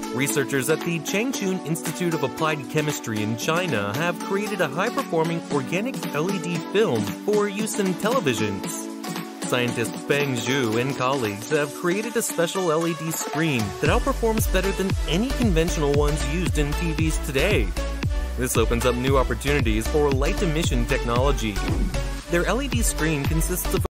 Researchers at the Changchun Institute of Applied Chemistry in China have created a high-performing organic LED film for use in televisions. Scientist Feng Zhu and colleagues have created a special LED screen that outperforms better than any conventional ones used in TVs today. This opens up new opportunities for light emission technology. Their LED screen consists of